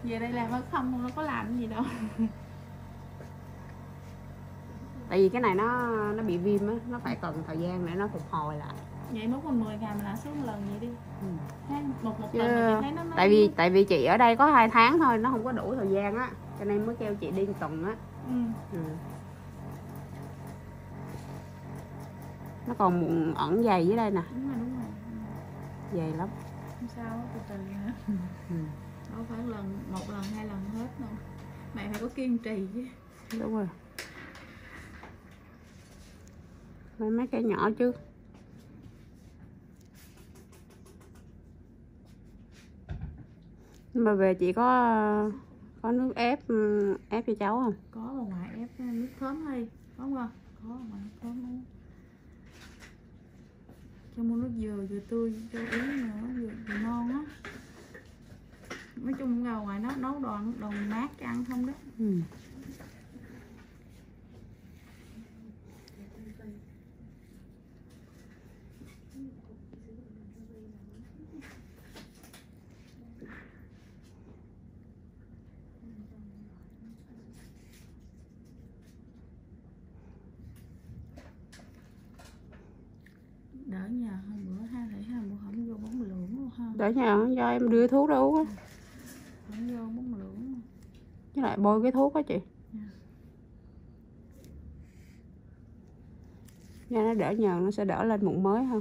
Về đây làm không, nó có làm gì đâu. Tại vì cái này nó bị viêm á, nó phải cần thời gian để nó phục hồi lại. Vậy mất mình 10 ngày mình lại xuống một lần vậy đi. Một Chứ, lần mà chị thấy nó tại vì chị ở đây có 2 tháng thôi, nó không có đủ thời gian á, cho nên mới kêu chị đi một tuần á. Nó còn ẩn dày dưới đây nè. Đúng rồi. Dày lắm. Không sao, từ từ hả? Đâu phải một lần 2 lần hết đâu. Mày phải có kiên trì chứ. Đúng rồi. Lấy mấy cái nhỏ chứ. Nhưng mà về chị có nước ép cho cháu không? Có, bà ngoại ép nước thơm hay đúng không? Có bà ngoại thơm luôn. Cho mua nước dừa tươi cho uống nữa, dừa ngon á. Nói chung bà ngoại nấu đồ mát cho ăn không đó. Đỡ nhà hơn bữa ha, thấy ha, bữa không vô bóng lưỡng luôn ha. Đỡ nhà không cho em đưa thuốc đâu uống á. Không vô bóng lưỡng. Với lại bôi cái thuốc á chị. Da nó đỡ nhờn, nó sẽ đỡ lên mụn mới hơn.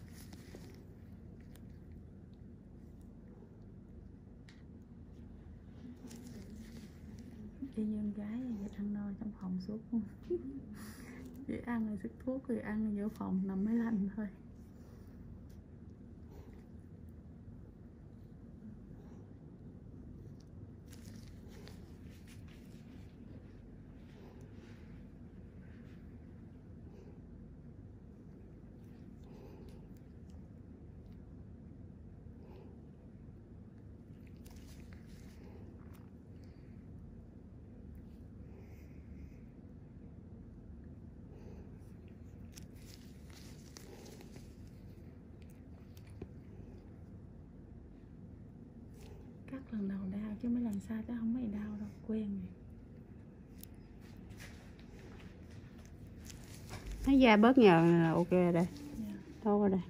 Chị như con gái vậy, ăn no trong phòng suốt luôn. Chị ăn rồi sức thuốc thì ăn ở phòng nằm máy lạnh thôi. Cắt lần đầu đau chứ mấy lần sau chắc không mấy đau đâu, quen rồi. Thấy da bớt nhờn là ok rồi đây. Đâu rồi đây.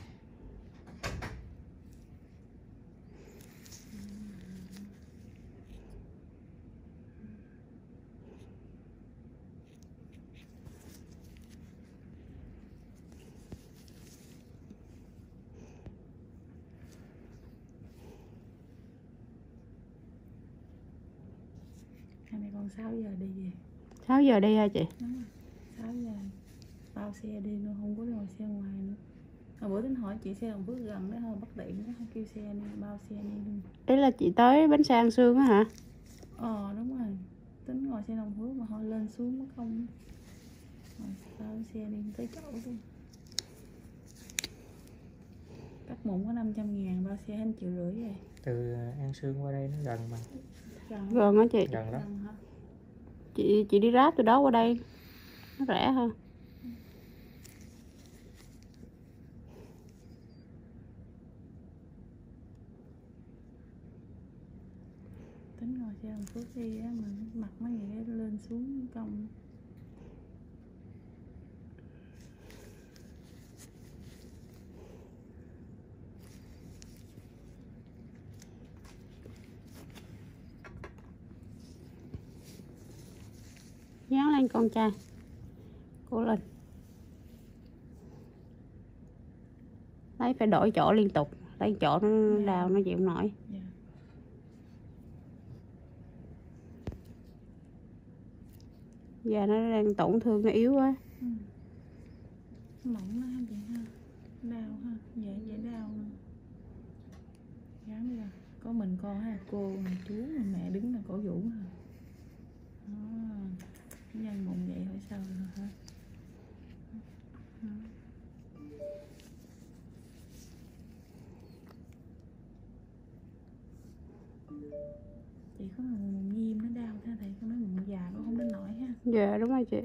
Hai mẹ con 6 giờ đi về. 6 giờ đi hả chị? Đúng rồi, 6 giờ bao xe đi luôn, không có ngồi xe ngoài nữa. Hồi bữa tính hỏi chị xe Đồng Phước gần đó thôi, bắt điện đó, kêu xe đi, bao xe đi luôn. Đấy là chị tới bánh xe An Sương á hả? Đúng rồi, tính ngồi xe Đồng Phước mà thôi lên xuống mất không. Rồi bao xe đi tới chỗ luôn. Cắt mụn có 500.000, bao xe 1,5 triệu rồi. Từ An Sương qua đây nó gần mà. Gần á chị. Gần lắm. Chị đi Grab từ đó qua đây nó rẻ hơn. Tính ngồi xe Đồng Phước đi á, mà mặt nó vậy lên xuống công. Dán lên con trai. Cố lên. Lấy phải đổi chỗ liên tục. Lấy chỗ nó đau nó chịu không nổi. Da nó đang tổn thương, nó yếu quá. Mỏng nó ha chị ha. Đau ha, dễ đau nữa. Dám đi à. Có mình con ha, cô, chú, mẹ đứng là cổ vũ hả? Nhân mụn vậy hỏi sao rồi hả? Chị có mụn viêm nó đau thế thầy, có nói mụn già nó không đến nổi ha. Dạ đúng rồi chị.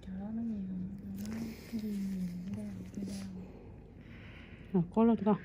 chỗ đó nó nhiều, nó cái gì nhiều, cái đau. Rồi cố lên con.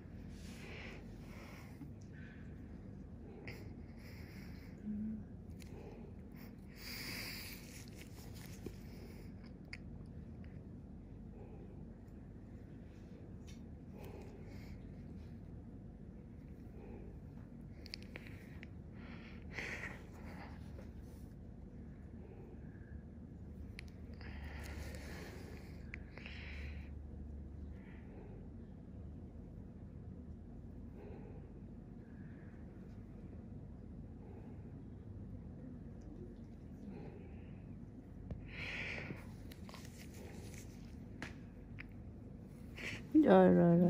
Rồi.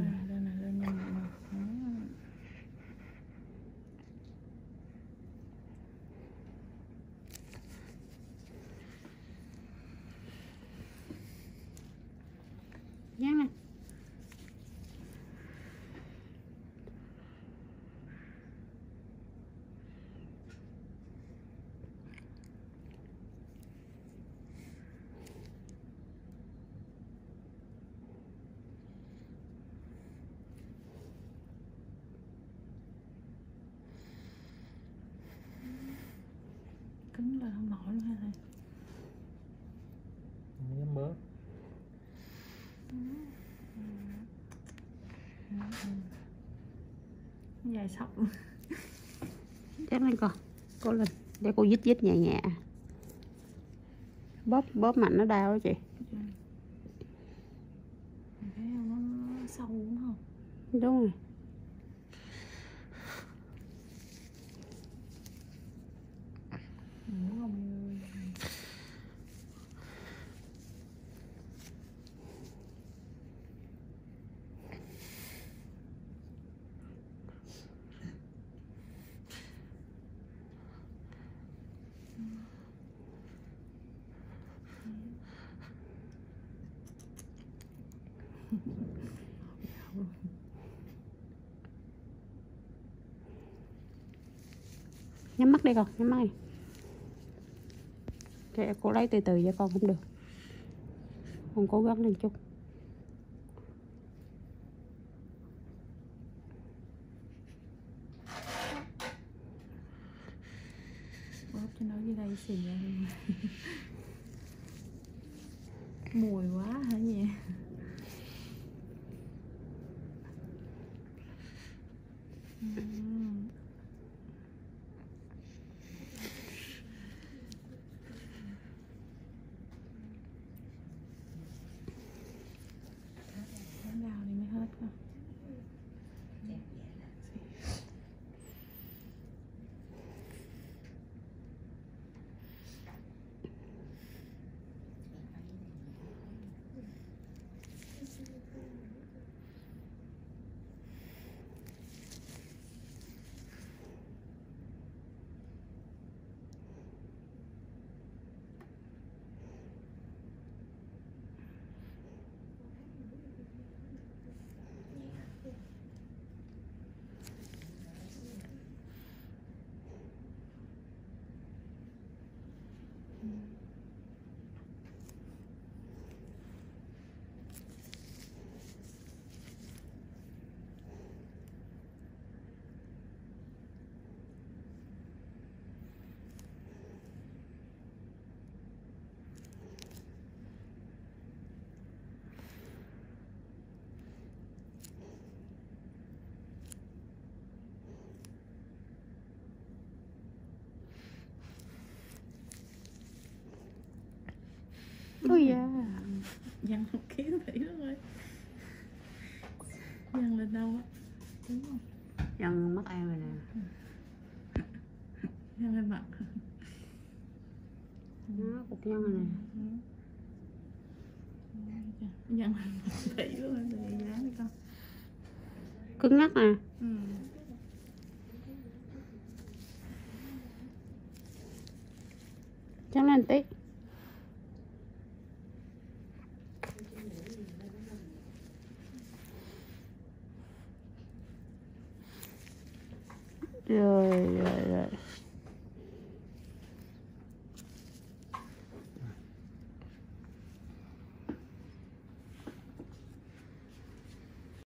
Dán này. Cứng là không nổi luôn hả thầy? Không dám bớt. Dài sọc luôn. Dán lên con. Cố lên. Để cô dít nhẹ nhẹ. Bóp mạnh nó đau đó chị. Thấy không? Nó sâu đúng không? Đúng rồi. Đúng không? Nhắm mắt đi con, nhắm mắt đi. Kệ cô lấy từ từ cho con cũng được. Con cố gắng lên chút. Bóp cho nó dưới đây xì ra luôn. Mùi quá hả nhỉ? Đau đi mới hết cơ. Ôi da. Dằn một kiến thủy đó ơi. Dằn lên đâu á? Đúng không? Dằn mắt em rồi nè. Dằn lên mặt. Nó cục nhân rồi nè. Dằn lên mặt thủy luôn á, để dán đi con. Cứng ngắc nè. Trắng lên tí. Rồi.